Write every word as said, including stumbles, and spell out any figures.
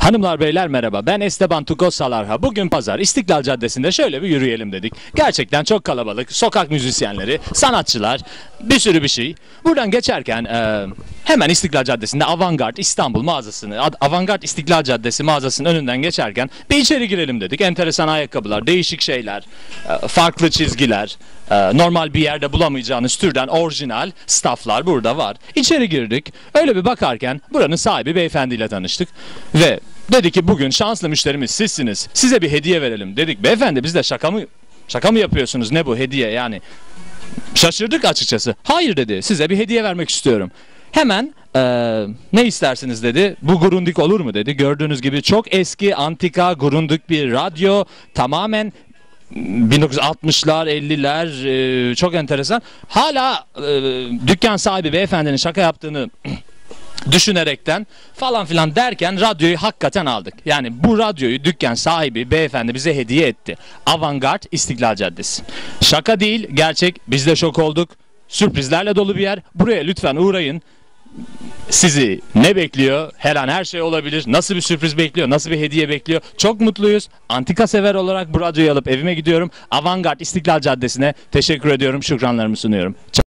Hanımlar beyler merhaba, ben Esteban Tuko Salarha. Bugün pazar İstiklal Caddesi'nde şöyle bir yürüyelim dedik. Gerçekten çok kalabalık, sokak müzisyenleri, sanatçılar, bir sürü bir şey. Buradan geçerken e, hemen İstiklal Caddesi'nde Avantgard İstanbul mağazasını, Avantgard İstiklal Caddesi mağazasının önünden geçerken bir içeri girelim dedik. Enteresan ayakkabılar, değişik şeyler, e, farklı çizgiler, e, normal bir yerde bulamayacağınız türden orijinal stafflar burada var. İçeri girdik, öyle bir bakarken buranın sahibi beyefendiyle tanıştık ve dedi ki bugün şanslı müşterimiz sizsiniz. Size bir hediye verelim dedik. Beyefendi biz de şaka mı şaka mı yapıyorsunuz? Ne bu hediye yani? Şaşırdık açıkçası. Hayır dedi. Size bir hediye vermek istiyorum. Hemen ee, ne istersiniz dedi. Bu Grundig olur mu dedi. Gördüğünüz gibi çok eski antika Grundig bir radyo. Tamamen bin dokuz yüz altmışlar elliler e, çok enteresan. Hala e, dükkan sahibi beyefendinin şaka yaptığını düşünerekten falan filan derken radyoyu hakikaten aldık. Yani bu radyoyu dükkan sahibi beyefendi bize hediye etti. Avantgard İstiklal Caddesi. Şaka değil, gerçek. Biz de şok olduk. Sürprizlerle dolu bir yer. Buraya lütfen uğrayın. Sizi ne bekliyor? Her an her şey olabilir. Nasıl bir sürpriz bekliyor? Nasıl bir hediye bekliyor? Çok mutluyuz. Antika sever olarak bu radyoyu alıp evime gidiyorum. Avantgard İstiklal Caddesi'ne teşekkür ediyorum. Şükranlarımı sunuyorum.